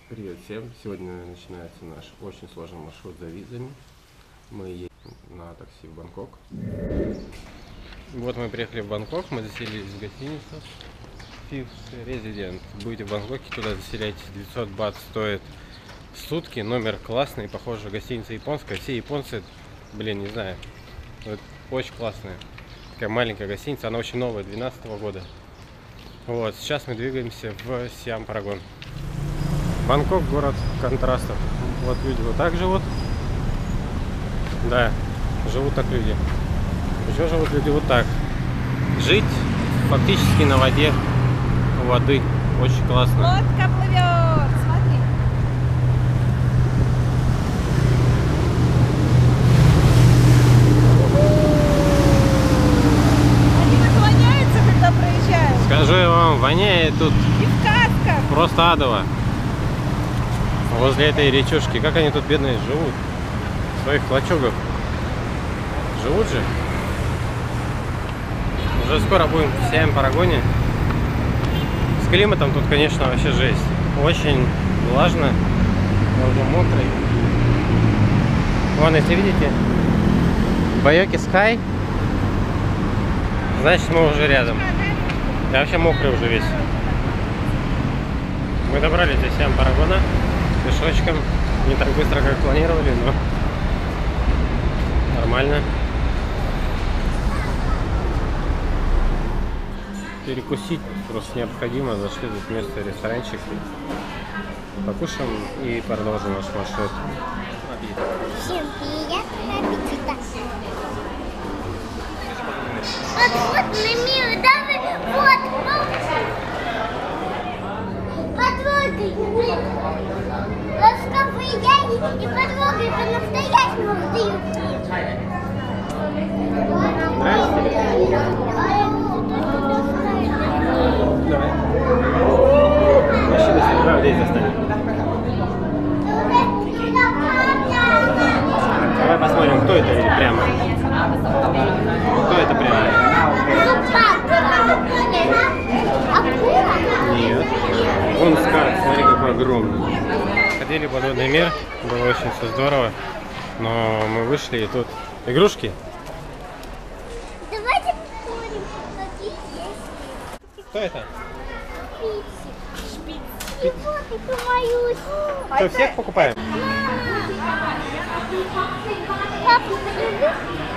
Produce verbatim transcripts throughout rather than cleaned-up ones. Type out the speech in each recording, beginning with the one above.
Привет всем! Сегодня начинается наш очень сложный маршрут за визами. Мы едем на такси в Бангкок. Вот мы приехали в Бангкок, мы заселились в гостиницу Fifth Resident. Будете в Бангкоке, туда заселяйтесь, девятьсот бат стоит сутки. Номер классный, похоже, гостиница японская. Все японцы, блин, не знаю, вот, очень классная. Такая маленькая гостиница, она очень новая, двенадцатого года. Вот, сейчас мы двигаемся в Сиам Парагон. Бангкок — город контрастов. Вот люди вот так живут. Да, живут так люди. Еще живут люди вот так. Жить фактически на воде, у воды. Очень классно. Лодка плывет, смотри. Они наклоняются, когда проезжают. Скажу я вам, воняет тут И в касках. просто адово. Возле этой речушки. Как они тут, бедные, живут? В своих лачугах. Живут же. Уже скоро будем в Сиам Парагоне. С климатом тут, конечно, вообще жесть. Очень влажно. Я уже мокрый. Вон, если видите, Байоки Скай, значит, мы уже рядом. Я вообще мокрый уже весь. Мы добрались до Сиам Парагона пешочком. Не так быстро, как планировали, но нормально. Перекусить просто необходимо. Зашли тут в место ресторанчик. Покушаем и продолжим наш маршрут. Всем приятного аппетита! Вот, вот, на мир, давай, вот, потрогай, ласковые яйца и потрогай по-настоящему дают. Давай. Мужчина с правда здесь застанет. Давай посмотрим, кто это или прямо. Кто это прямо? Нет. Вон скат, смотри, какой огромный. Ходили в подводный мир, было очень все здорово. Но мы вышли, и тут игрушки. Давайте посмотрим, какие есть. Кто это? Шпиц. И вот, и боюсь. Что, всех покупаем? Папа, полюбишь?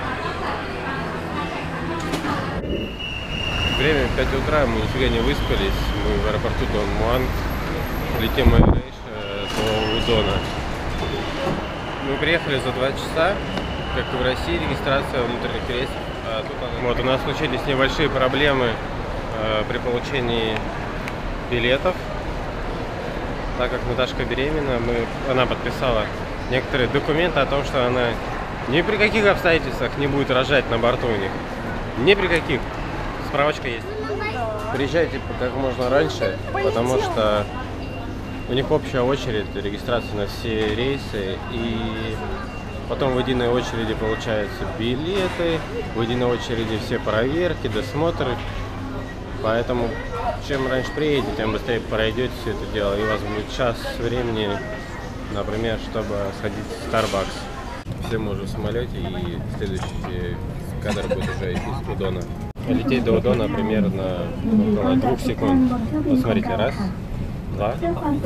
Время пять утра, мы нифига не выспались. Мы в аэропорту Дон Муан. Летим в Эйрейш до Удона. Мы приехали за два часа, как и в России, регистрация внутренних рейсов. А тут она... Вот, у нас случились небольшие проблемы э, при получении билетов. Так как Наташка беременна, мы, она подписала некоторые документы о том, что она ни при каких обстоятельствах не будет рожать на борту у них. Ни при каких. Справочка есть. Приезжайте как можно раньше, потому что у них общая очередь регистрации на все рейсы, и потом в единой очереди получаются билеты, в единой очереди все проверки, досмотры. Поэтому чем раньше приедете, тем быстрее пройдете все это дело, и у вас будет час времени, например, чтобы сходить в Starbucks. Все мы уже в самолете, и следующий кадр будет уже из Удона. Лететь до Удона примерно около двух секунд. Вот смотрите, раз, два.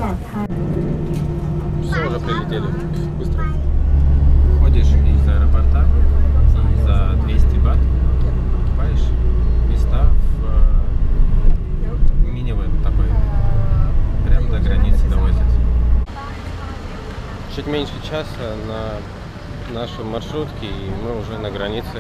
Все, уже прилетели. Быстро. Ходишь из аэропорта и за двести бат покупаешь места в минивэн такой. Прямо до границы довозят. Чуть меньше часа на нашей маршрутке, и мы уже на границе.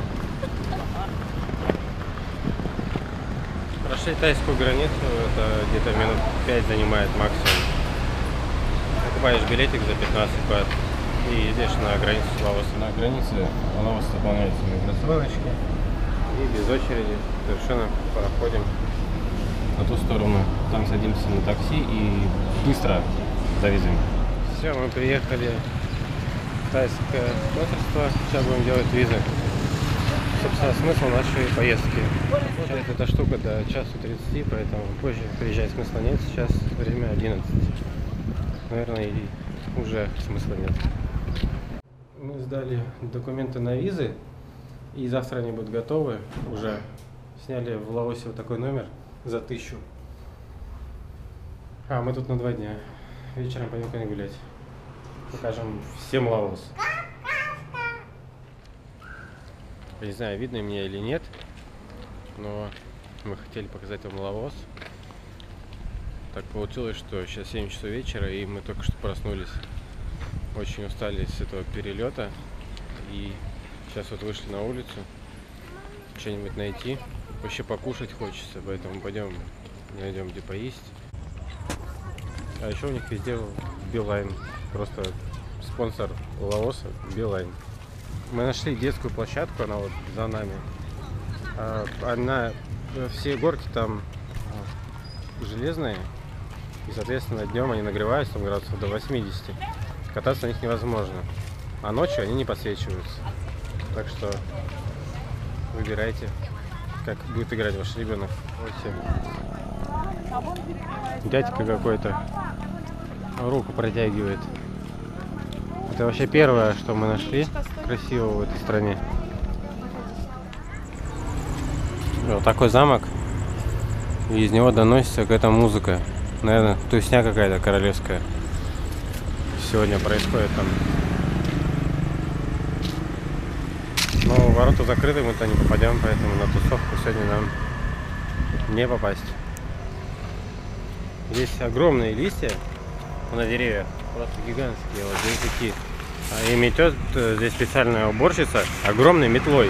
Прошли тайскую границу, это где-то минут пять занимает максимум. Покупаешь билетик за пятнадцать бат и едешь на границу с Лаосом. На границе у нас выполняются миграционочки, и без очереди совершенно проходим на ту сторону. Там садимся на такси и быстро за визами. Все, мы приехали в тайское консульство, сейчас будем делать визы. Собственно, смысл нашей поездки. Сейчас эта штука до часу тридцати, поэтому позже приезжать смысла нет. Сейчас время одиннадцать. наверное, и уже смысла нет. Мы сдали документы на визы, и завтра они будут готовы. Уже сняли в Лаосе вот такой номер за тысячу. А, мы тут на два дня. Вечером пойдем куда-нибудь гулять. Покажем всем Лаос. Я не знаю, видно меня или нет, но мы хотели показать вам Лаос. Так получилось, что сейчас семь часов вечера, и мы только что проснулись. Очень устали с этого перелета. И сейчас вот вышли на улицу. Что-нибудь найти. Вообще покушать хочется, поэтому пойдем найдем где поесть. А еще у них везде Билайн. Просто спонсор Лаоса Билайн. Мы нашли детскую площадку, она вот за нами. Она, все горки там железные. И, соответственно, днем они нагреваются там градусов до восьмидесяти. Кататься на них невозможно. А ночью они не подсвечиваются. Так что выбирайте, как будет играть ваш ребенок. Вот дядька какой-то руку протягивает. Это вообще первое, что мы нашли красивого в этой стране. Вот такой замок. И из него доносится какая-то музыка. Наверное, тусня какая-то королевская. Сегодня происходит там. Но ворота закрыты, мы туда не попадем, поэтому на тусовку сегодня нам не попасть. Здесь огромные листья на деревьях, просто гигантские, вот здесь такие. И метет здесь специальная уборщица огромной метлой.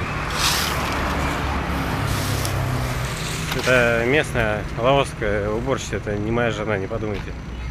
Это местная лаосская уборщица, это не моя жена, не подумайте.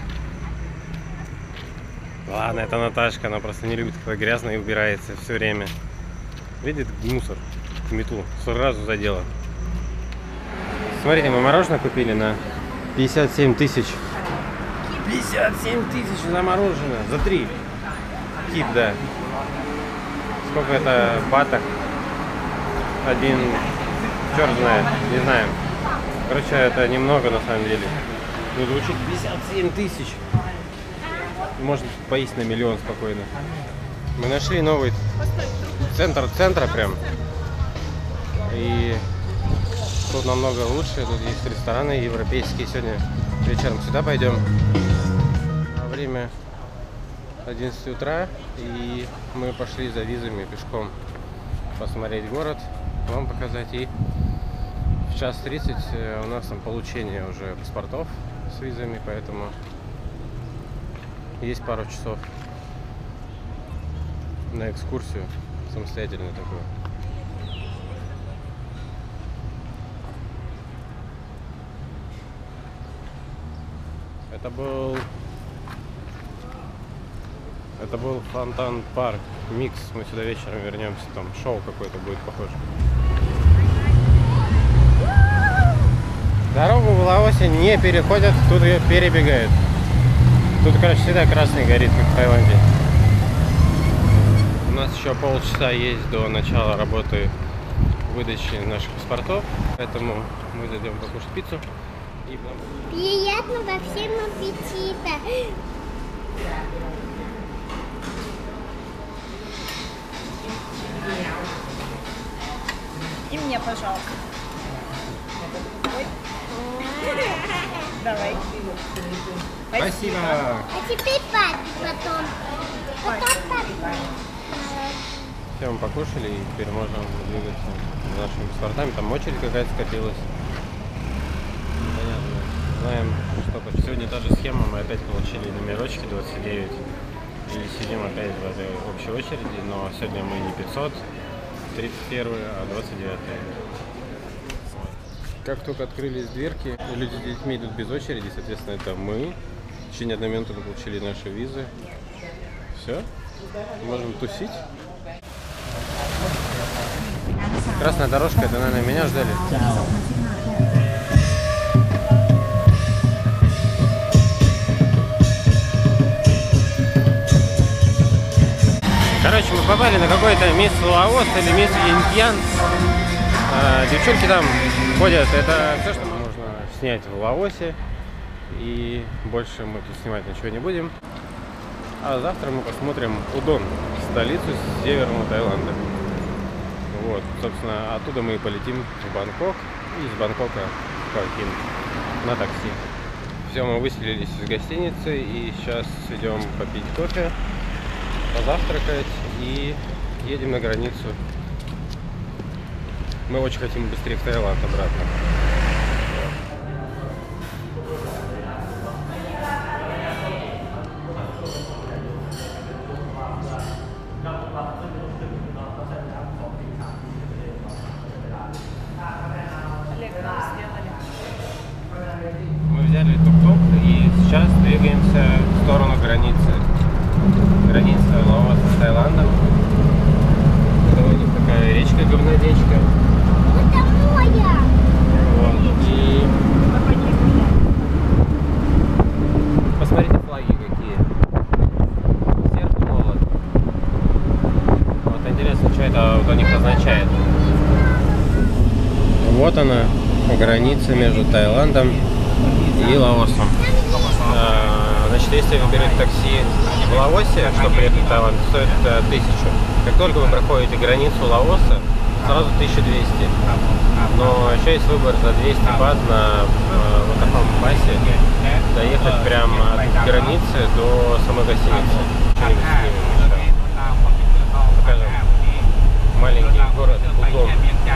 Ладно, это Наташка, она просто не любит, когда грязно и убирается все время. Видит мусор, метлу, сразу задела. Смотрите, мы мороженое купили на пятьдесят семь тысяч. пятьдесят семь тысяч за мороженое, за три. Кип, да. Сколько это баток? Один, черт знает, не знаем. Короче, это немного на самом деле. Ну, звучит пятьдесят семь тысяч. Можно поесть на миллион спокойно. Мы нашли новый центр центра прям. И тут намного лучше. Тут есть рестораны европейские. Сегодня вечером сюда пойдем. Время одиннадцать утра. И мы пошли за визами пешком посмотреть город, вам показать. И в час тридцать у нас там получение уже паспортов с визами, поэтому есть пару часов на экскурсию самостоятельную такую. Это был это был Фонтан Парк Микс. Мы сюда вечером вернемся, там шоу какое-то будет похоже. Дорогу в Лаосе не переходят, тут ее перебегают. Тут, короче, всегда красный горит, как в Таиланде. У нас еще полчаса есть до начала работы выдачи наших паспортов, поэтому мы зайдем покушать пиццу. И... Приятного всем аппетита! И мне, пожалуйста. Ой. Давай. Спасибо. А теперь папе потом. Потом папе. Все, мы покушали и теперь можем двигаться за нашими паспортами. Там очередь какая-то скопилась. Понятно. Знаем, что почти. Сегодня та же схема, мы опять получили номерочки двадцать девять. И сидим опять в этой общей очереди, но сегодня мы не пятьсот тридцать первый, а двадцать девятый. Как только открылись дверки, люди с детьми идут без очереди, соответственно, это мы. В течение одной минуты мы получили наши визы. Все, можем тусить. Красная дорожка, это, наверное, меня ждали. Короче, мы попали на какой-то мисс Лаос или мисс Интьян. А, девчонки там ходят, это все, что можно снять в Лаосе. И больше мы тут снимать ничего не будем. А завтра мы посмотрим Удон, столицу Северного Таиланда. Вот, собственно, оттуда мы и полетим в Бангкок, и из Бангкока в Хуакин на такси. Все, мы выселились из гостиницы и сейчас идем попить кофе, позавтракать и едем на границу. Мы очень хотим быстрее в Таиланд обратно. Мы взяли тук-тук и сейчас двигаемся в сторону границы. Граница Лаоса с Таиландом. Это у них такая речка, говнодечка. Это моя. Вот. И посмотрите флаги какие. Серп, молот. Вот интересно, что это вот у них означает. Вот она, граница между Таиландом и Лаосом. А, значит, если вы берете такси в Лаосе, чтобы приехать в Таиланд, стоит тысячу. Как только вы проходите границу Лаоса, сразу тысяча двести. Но еще есть выбор за двести бат на э, вот таком пасе доехать прямо от границы до самой гостиницы. Покажем. Маленький город Удон.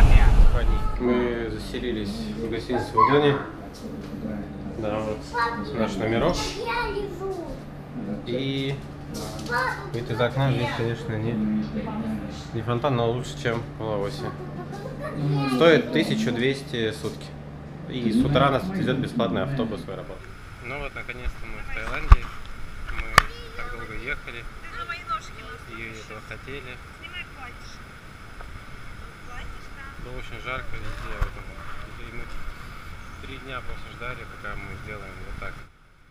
Мы заселились в гостиницу в Удоне. Да, вот наш номерок. Я лежу. И вид из окна здесь, конечно, не, не фонтан, но лучше, чем в Лаосе. Стоит тысяча двести сутки. И с утра нас везет бесплатный автобус в аэропорт. Ну вот, наконец-то мы в Таиланде. Мы так долго ехали. И этого хотели. Было очень жарко везде. И мы три дня просто ждали, пока мы сделаем вот так.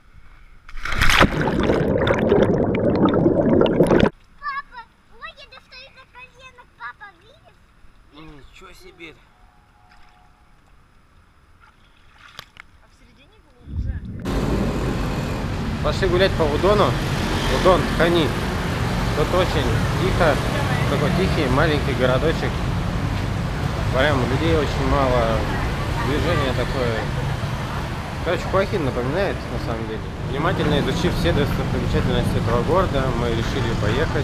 Папа, ой, я достаю до коленок, папа, видишь? Ничего себе! А в середине глубже. Пошли гулять по Удону. Удон, Хани. Тут очень тихо, такой тихий маленький городочек. Прям людей очень мало, движение такое. Короче, Хуакин напоминает, на самом деле. Внимательно изучив все достопримечательности этого города, мы решили поехать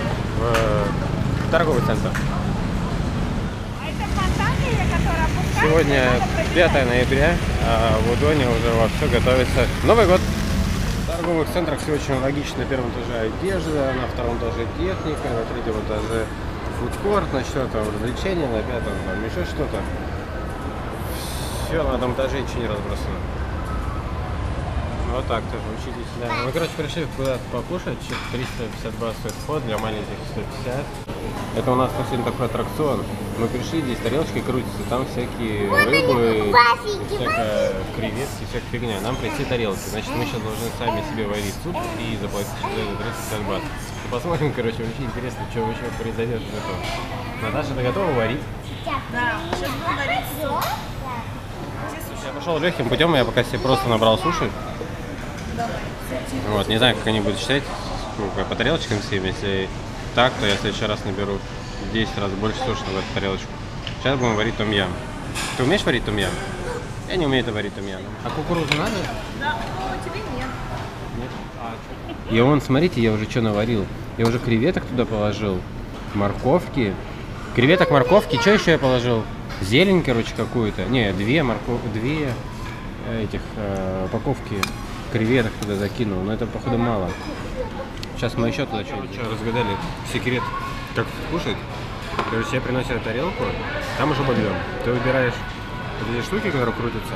в торговый центр. А это фонтанка, которая опускается? Сегодня пятое ноября, а в Удоне уже вовсю готовится Новый год. В торговых центрах все очень логично. На первом этаже одежда, на втором этаже техника, на третьем этаже фудкорт, на четвертом развлечения, на пятом там еще что-то. Все на одном этаже ничего не разбросано. Вот так тоже, учитесь. Да. Мы, короче, пришли куда-то покушать. триста пятьдесят бат стоит вход, для маленьких сто пятьдесят. Это у нас сегодня такой аттракцион. Мы пришли, здесь тарелочки крутятся, там всякие рыбы, всякая креветки, всякая фигня. Нам прийти тарелки. Значит, мы сейчас должны сами себе варить суп и заплатить тридцать пятьдесят бат. Посмотрим, короче, очень интересно, что вообще произойдет из этого. Наташа, ты готова варить? Да, сейчас будем варить суп. Я пошел легким путем, я пока себе просто набрал суши. Вот, не знаю, как они будут считать, ну, по тарелочкам всем. Если так, то я в следующий раз наберу в десять раз больше суши в эту тарелочку. Сейчас будем варить том-ям. Ты умеешь варить том-ям? Я не умею это варить том-ям. А кукурузу надо? Да, но тебе нет. Нет? А, что? И вон, смотрите, я уже что наварил. Я уже креветок туда положил, морковки. Креветок, морковки, что еще я положил? Зелень, короче, какую-то. Не, две морков... две этих э, упаковки креветок туда закинул. Но это, походу, мало. Сейчас мы еще туда что-то разгадали. Секрет, как кушать. Короче, я приносил тарелку, там уже бульон. Ты выбираешь вот эти штуки, которые крутятся,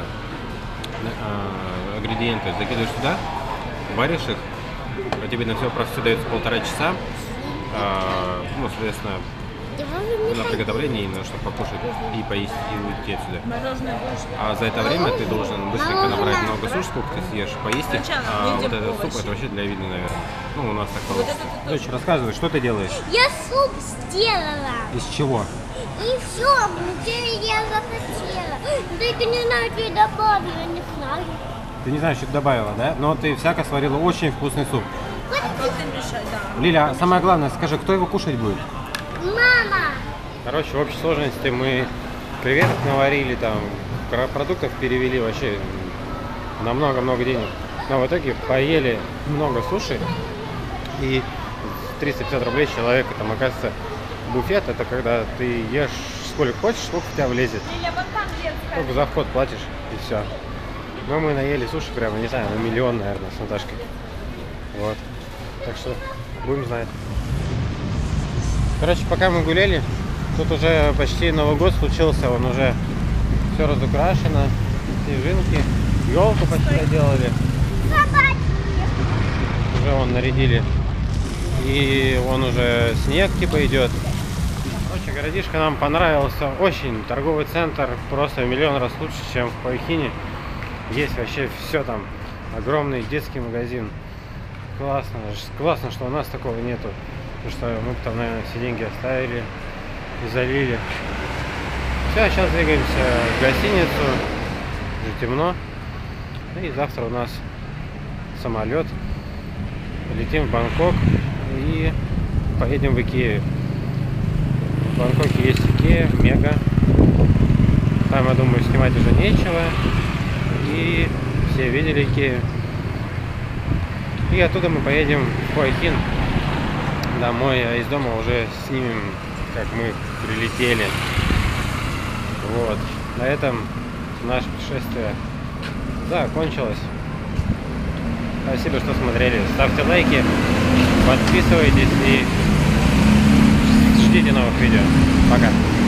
э, ингредиенты, закидываешь туда, варишь их. А тебе на все просто дается полтора часа. Э, ну, соответственно, на приготовление, именно, чтобы покушать и поесть, и уйти отсюда. А за это время ты должен быстренько набрать много суш, сколько ты съешь, поесть их. А вот этот суп, это вообще для вида, наверное. Ну, у нас так получится. Дочь, рассказывай, что ты делаешь? Я суп сделала. Из чего? И все, где я захотела. Только не знаю, что я добавила, не знаю. Ты не знаешь, что ты добавила, да? Но ты всяко сварила очень вкусный суп. мешать, да. Лиля, а самое главное, скажи, кто его кушать будет? Мама. Короче, в общей сложности мы креветок наварили, там, про- продуктов перевели вообще на много-много денег. Но в итоге поели много суши и триста пятьдесят рублей человека. Там, оказывается, буфет — это когда ты ешь сколько хочешь, сколько в тебя влезет. Лиля, вон там детская. Только за вход платишь и все. Но мы наели суши прямо, не знаю, на миллион, наверное, с Наташкой. Вот. Так что будем знать. Короче, пока мы гуляли, тут уже почти Новый год случился, он уже все разукрашено, снежинки, елку почти доделали, Собаки. уже вон нарядили, и он уже снег типа идет. Короче, городишко нам понравился очень, торговый центр просто в миллион раз лучше, чем в Хуайхине. Есть вообще все там, огромный детский магазин. Классно, классно, что у нас такого нету. Потому что мы там, наверное, все деньги оставили и залили. Все, сейчас двигаемся в гостиницу. Уже темно. И завтра у нас самолет. Летим в Бангкок и поедем в Икею. В Бангкоке есть Икея, мега. Там, я думаю, снимать уже нечего. И все видели Икею. И оттуда мы поедем в Хуайхин домой, а из дома уже снимем, как мы прилетели. Вот. На этом наше путешествие закончилось. Спасибо, что смотрели. Ставьте лайки, подписывайтесь и ждите новых видео. Пока.